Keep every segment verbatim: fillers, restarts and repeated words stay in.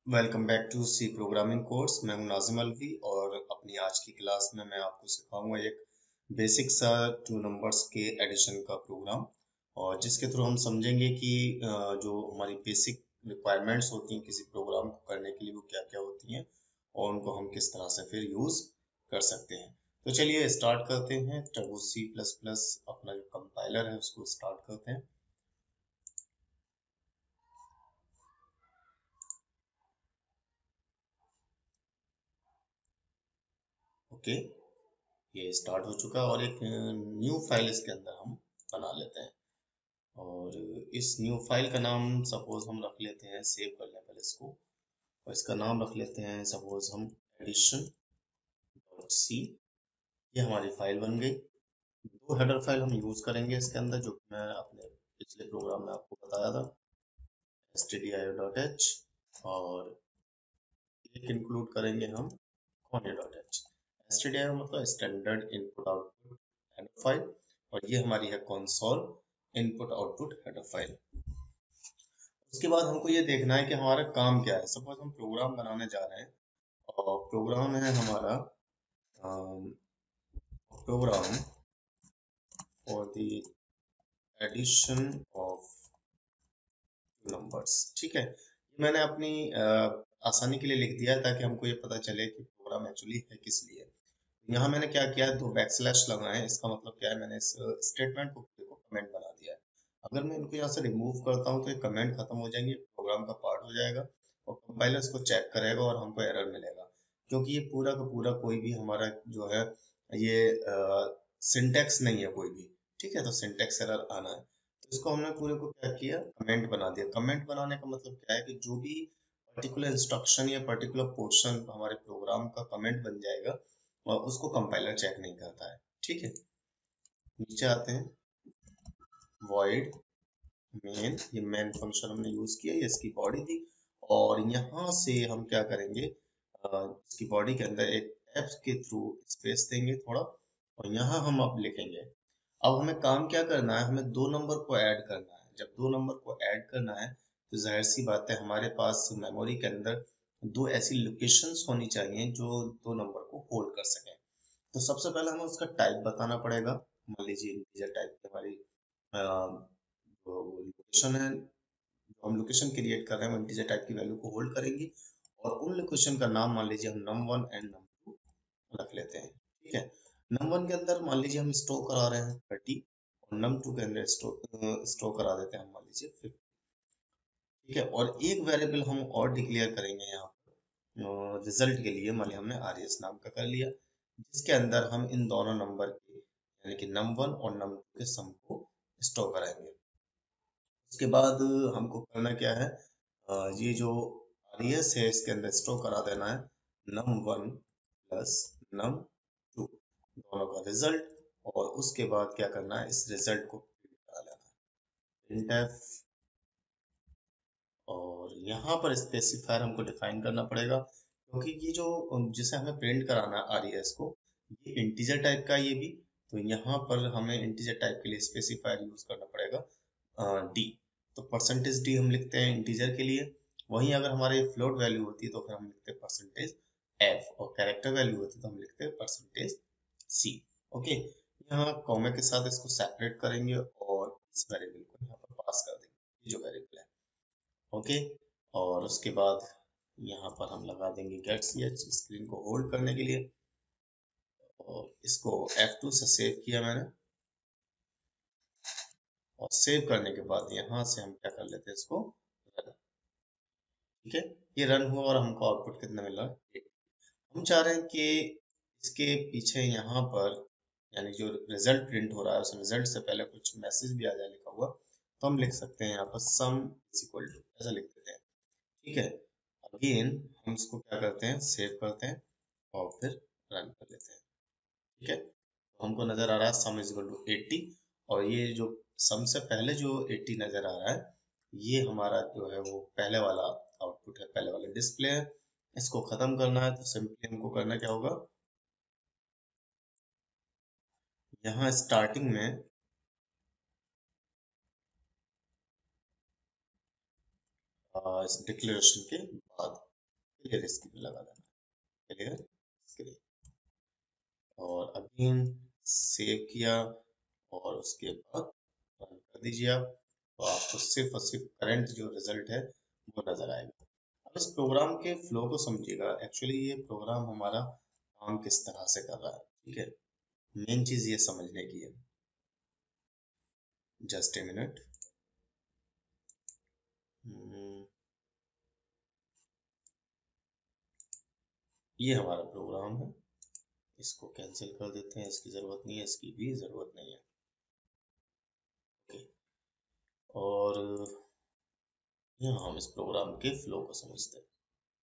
Welcome back to C programming course. मैं हूं नाजिम अलवी और अपनी आज की क्लास में मैं आपको सिखाऊंगा एक बेसिक सा टू नंबर्स के एडिशन का प्रोग्राम, और जिसके थ्रू हम समझेंगे कि अ, जो हमारी बेसिक रिक्वायरमेंट्स होती हैं किसी प्रोग्राम को करने के लिए वो क्या क्या होती हैं और उनको हम किस तरह से फिर यूज कर सकते हैं। तो चलिए स्टार्ट करते हैं। टर्बो सी प्लस प्लस अपना जो कंपाइलर है उसको स्टार्ट करते हैं। ओके, ये स्टार्ट हो चुका है और एक न्यू फाइल इसके अंदर हम बना लेते हैं। और इस न्यू फाइल का नाम सपोज हम रख लेते हैं, सेव कर लें पहले इसको, और इसका नाम रख लेते हैं सपोज हम एडिशन डॉट सी। ये हमारी फाइल बन गई। दो हेडर फाइल हम यूज करेंगे इसके अंदर, जो कि मैं अपने पिछले प्रोग्राम में आपको बताया था, S T D I O dot H, और एक इंक्लूड करेंगे हम conio dot H. S T D I O मतलब standard input output header file, और ये हमारी है console input output header file. उसके बाद हमको ये देखना है कि हमारा काम क्या है। सपोज हम प्रोग्राम बनाने जा रहे हैं और प्रोग्राम है हमारा program for the addition of numbers. ठीक है, ये मैंने अपनी uh, आसानी के लिए लिख दिया है ताकि हमको ये पता चले कि प्रोग्राम एक्चुअली है किस लिए। यहाँ मैंने क्या किया है, दो बैक स्लैश लगाए हैं। इसका मतलब क्या है, मैंने इस स्टेटमेंट को को कमेंट बना दिया है। अगर मैं इनको यहाँ से रिमूव करता हूँ तो ये कमेंट खत्म हो जाएंगे, प्रोग्राम का पार्ट हो जाएगा और कंपाइलर इसको चेक करेगा और हमको एरर मिलेगा, क्योंकि ये पूरा का पूरा कोई भी हमारा जो है ये सिंटेक्स नहीं है कोई भी। ठीक है, तो सिंटेक्स एरर आना है, तो इसको हमने पूरे को क्या किया, कमेंट बना दिया। कमेंट बनाने का मतलब क्या है कि जो भी पर्टिकुलर इंस्ट्रक्शन या पर्टिकुलर पोर्शन हमारे प्रोग्राम का कमेंट बन जाएगा और उसको कंपाइलर चेक नहीं करता है। ठीक है, नीचे आते हैं, void main, ये मेन फंक्शन हमने यूज किया, ये इसकी बॉडी थी। और यहाँ से हम क्या करेंगे, अ, इसकी बॉडी के अंदर एक एफ के थ्रू स्पेस देंगे थोड़ा, और यहाँ हम अब लिखेंगे। अब हमें काम क्या करना है, हमें दो नंबर को ऐड करना है। जब दो नंबर को ऐड करना है तो जाहिर सी बात है हमारे पास मेमोरी के अंदर दो ऐसी लोकेशंस होनी चाहिए जो दो नंबर को होल्ड कर सकें। तो सबसे पहले हमें उसका टाइप बताना पड़ेगा। मान लीजिए इंटीजर टाइप की हमारी लोकेशन है, जो हम लोकेशन क्रिएट कर रहे हैं वो इंटीजर टाइप की वैल्यू को होल्ड करेंगी, और उन लोकेशन का नाम मान लीजिए हम num one and num two रख लेते हैं। ठीक है, नम वन के अंदर मान लीजिए हम स्टोर करा रहे हैं थर्टी, और नम टू के अंदर स्टोर स्टोर करा देते हैं हम मान लीजिए फिफ्टी। ठीक है, और एक वेरिएबल हम और डिक्लेयर करेंगे यहाँ पर रिजल्ट के लिए। मान लिया हमने आर एस नाम का कर लिया, जिसके अंदर हम इन दोनों नंबर के यानी कि नम वन और नम टू के सम को स्टोर कराएंगे। उसके बाद हमको करना क्या है, अ, ये जो आर एस है इसके अंदर स्टोर करा देना है num one plus num two दोनों का रिजल्ट, और उसके बाद क्या करना है, इस रिजल्ट को प्रिंट करा लेना है, प्रिंट एफ। और यहाँ पर स्पेसिफायर हमको डिफाइन करना पड़ेगा, क्योंकि ये जो जिसे हमें प्रिंट कराना है आर ई एस को, ये इंटीजर टाइप का है ये भी। तो यहाँ पर हमें इंटीजर टाइप के लिए स्पेसिफायर यूज करना पड़ेगा डी। तो परसेंटेज डी हम लिखते हैं इंटीजर के लिए। वहीं अगर हमारे फ्लोट वैल्यू होती है तो फिर हम लिखते हैं परसेंटेज एफ, और कैरेक्टर वैल्यू होती है तो हम लिखते हैं परसेंटेज सी। ओके, यहाँ कॉमा के साथ इसको सेपरेट करेंगे और इस वेरिएबल को यहाँ पर पास कर देंगे, ये जो वेरिएबल है। ओके, और उसके बाद यहाँ पर हम लगा देंगे गेट सी एच स्क्रीन को होल्ड करने के लिए, और इसको एफ टू से सेव किया मैंने। और सेव करने के बाद यहाँ से हम क्या कर लेते हैं, इसको रन। ठीक है, ये रन हुआ और हमको आउटपुट कितना मिल रहा है, हम चाह रहे हैं कि इसके पीछे यहाँ पर यानी जो रिजल्ट प्रिंट हो रहा है उस रिजल्ट से पहले कुछ मैसेज भी आ जाए लिखा हुआ, तो हम लिख सकते हैं यहाँ पर सम इज इक्वल टू, ऐसा लिख देते हैं। ठीक है, अगेन हम इसको क्या करते हैं, सेव करते हैं और फिर रन कर लेते हैं। ठीक है, तो हमको नजर आ रहा है sum is equal to eighty, और ये जो सम से पहले जो एट्टी नजर आ रहा है, ये हमारा जो है वो पहले वाला आउटपुट है, पहले वाला डिस्प्ले है। इसको खत्म करना है तो सिंपली हमको करना क्या होगा, यहाँ स्टार्टिंग में इस डिक्लेरेशन के बाद क्लियर स्क्रीन लगा देना, क्लियर स्क्रीन, और अगेन सेव किया और उसके बाद रन कर दीजिए आप, तो आपको सिर्फ और सिर्फ करंट जो रिजल्ट है वो नजर आएगा। अब इस प्रोग्राम के फ्लो को समझिएगा, एक्चुअली ये प्रोग्राम हमारा काम किस तरह से कर रहा है, ठीक है। मेन चीज ये समझने की है, जस्ट ए मिनट। ये हमारा प्रोग्राम है, इसको कैंसिल कर देते हैं, इसकी जरूरत नहीं है, इसकी भी जरूरत नहीं है, ओके। और यहाँ हम इस प्रोग्राम के फ्लो को समझते हैं,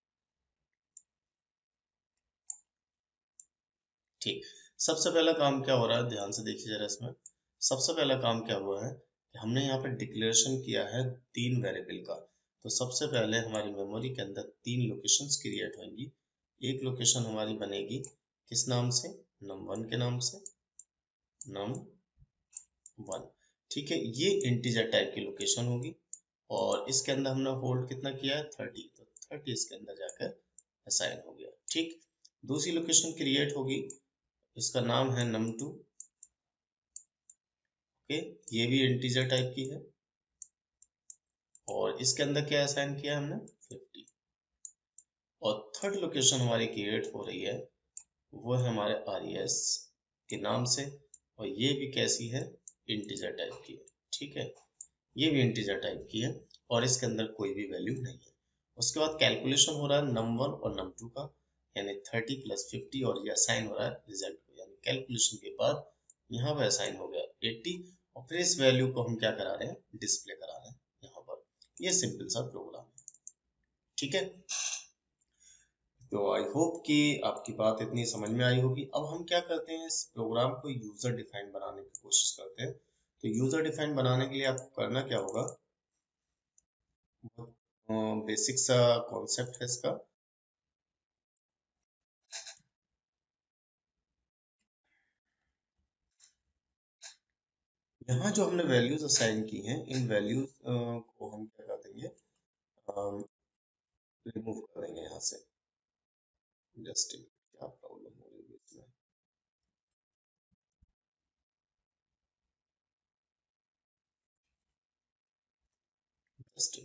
ठीक। सबसे पहला काम क्या हो रहा है, ध्यान से देखिए जरा इसमें। सबसे पहला काम क्या हुआ है कि हमने यहाँ पे डिक्लेरेशन किया है तीन वेरिएबल का। तो सबसे पहले हमारी मेमोरी के अंदर तीन लोकेशंस क्रिएट होंगी। एक लोकेशन हमारी बनेगी किस नाम से, नम वन के नाम से, नम वन, ठीक है। ये इंटीजर टाइप की लोकेशन होगी और इसके अंदर हमने होल्ड कितना किया है, थर्टी, तो थर्टी इसके अंदर जाकर असाइन हो गया, ठीक। दूसरी लोकेशन क्रिएट होगी, इसका नाम है नम टू, ओके, ये भी इंटीजर टाइप की है और इसके अंदर क्या असाइन किया हमने, फिफ्टी। और थर्ड लोकेशन हमारी क्रिएट हो रही है, वो है हमारे आर ई एस के नाम से, और ये भी कैसी है, इंटीजर टाइप की है, ठीक है। ये भी इंटीजर टाइप की है और इसके अंदर कोई भी वैल्यू नहीं है। उसके बाद कैलकुलेशन हो रहा है नम वन और नम टू का, यानी थर्टी प्लस फिफ्टी, और ये असाइन हो रहा है रिजल्ट को, यानी कैलकुलेशन के बाद यहाँ पे असाइन हो गया एट्टी, और फिर इस वैल्यू को हम क्या करा रहे हैं, डिस्प्ले करा रहे हैं यहाँ पर। ये सिंपल सा प्रोग्राम है, ठीक है। तो आई होप कि आपकी बात इतनी समझ में आई होगी। अब हम क्या करते हैं, इस प्रोग्राम को यूजर डिफाइन बनाने की कोशिश करते हैं। तो यूजर डिफाइन बनाने के लिए आपको करना क्या होगा, बेसिक सा कॉन्सेप्ट है इसका। यहाँ जो हमने वैल्यूज असाइन की हैं, इन वैल्यूज को हम क्या कर देंगे, रिमूव कर देंगे यहाँ से। जस्ट क्या प्रॉब्लम हो रही है इसमें, जस्ट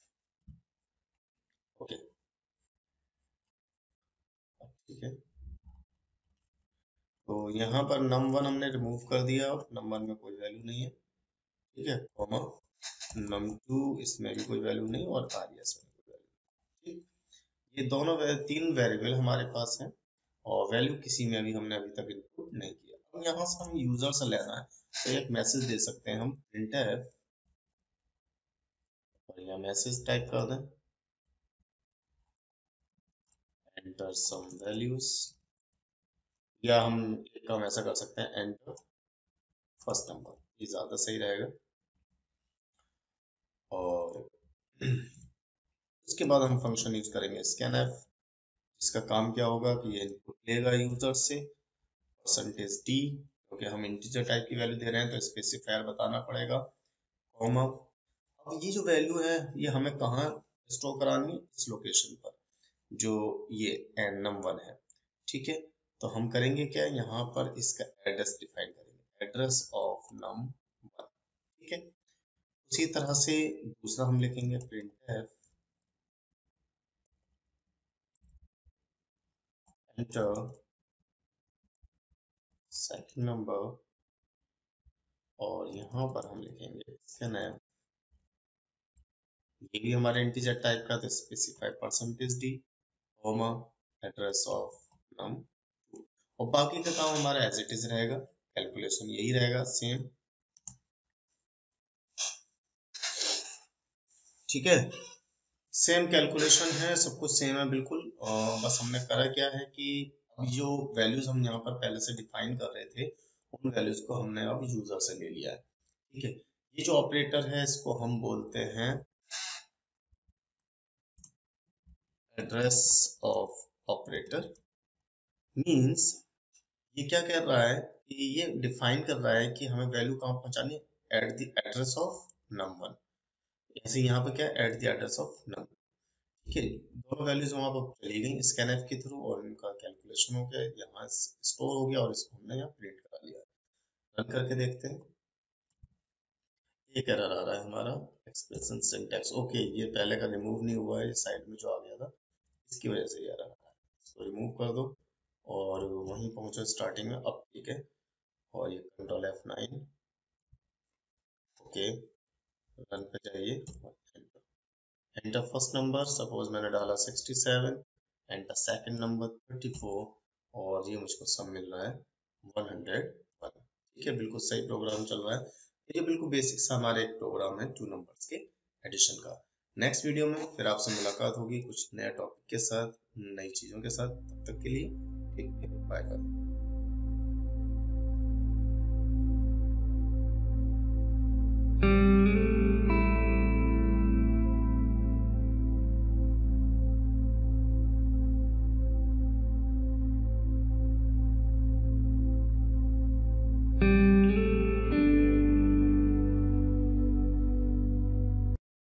ओके, ठीक है। तो यहाँ पर नम वन हमने रिमूव कर दिया, नम वन में कोई वैल्यू नहीं है, ठीक है, कॉमा नम टू, इसमें भी कोई वैल्यू नहीं, और आर ई एस में कोई वैल्यू, ठीक। ये दोनों वे, तीन वेरिएबल हमारे पास हैं और वैल्यू किसी में अभी हमने अभी तक इनपुट नहीं किया। अब यहाँ से हम यूजर से लेना है, तो एक मैसेज दे सकते हैं हम, प्रिंटफ, और यहाँ मैसेज टाइप कर दें, एंटर सम वैल्यूज, या हम एक काम ऐसा कर सकते हैं, एंटर फर्स्ट नंबर, ये ज्यादा सही रहेगा। और उसके बाद हम फंक्शन यूज करेंगे स्कैनफ, इसका काम क्या होगा कि ये इनपुट लेगा यूजर से, परसेंटेज डी, क्योंकि हम इंटीजर टाइप की वैल्यू दे रहे हैं तो स्पेसिफायर बताना पड़ेगा, कॉमा। अब ये जो वैल्यू है ये हमें कहाँ स्टोर करानी है, इस लोकेशन पर जो ये एन नम वन है, ठीक है। तो हम करेंगे क्या, यहाँ पर इसका एड्रेस डिफाइन करेंगे, एड्रेस ऑफ नम वन, ठीक है। उसी तरह से दूसरा हम लिखेंगे, प्रिंटफ, एंटर सेकंड नंबर, और यहाँ पर हम लिखेंगे इसका नाम, ये भी हमारे इंटीजर टाइप का, तो specify percentage D, comma address of num two, और बाकी का काम हमारा एज इट इज रहेगा, कैलकुलेशन यही रहेगा सेम, ठीक है। सेम कैलकुलेशन है, सब कुछ सेम है बिल्कुल, और बस हमने करा क्या है कि अब जो वैल्यूज हम यहाँ पर पहले से डिफाइन कर रहे थे, उन वैल्यूज को हमने अब यूजर से ले लिया है, ठीक है। ये जो ऑपरेटर है इसको हम बोलते हैं एड्रेस ऑफ ऑपरेटर, मींस ये क्या कर रहा है कि ये डिफाइन कर रहा है कि हमें वैल्यू कहाँ पहुंचानी है, at the address of num one, ऐसे यहाँ पे क्या, at the address of num, ठीक है, दोनों वैल्यूज वहां पर चली गई स्कैनफ के थ्रू और इनका कैलकुलेशन हो गया, यहाँ स्टोर हो गया और इसको हमने यहाँ प्रिंट करा लिया। रन करके देखते हैं, एक एरर आ रहा है हमारा, एक्सप्रेशन सिंटैक्स। ओके, ये पहले का रिमूव नहीं हुआ है, साइड में जो आ गया था इसकी वजह से ये एरर आ रहा है। इसको रिमूव कर दो और वहीं पहुंचो स्टार्टिंग में। अब ठीक है, और ये control F nine. Okay, run पे जाइए, एंटर फर्स्ट नंबर, सपोज मैंने डाला sixty seven, enter second number thirty four, और ये मुझको सब मिल रहा है वन हंड्रेड वन। ठीक है, बिल्कुल सही प्रोग्राम चल रहा है। ये बिल्कुल बेसिक सा हमारा एक प्रोग्राम है टू नंबर्स के एडिशन का। नेक्स्ट वीडियो में फिर आपसे मुलाकात होगी कुछ नए टॉपिक के साथ, नई चीजों के साथ। तब तक के लिए टेक केयर, बाय।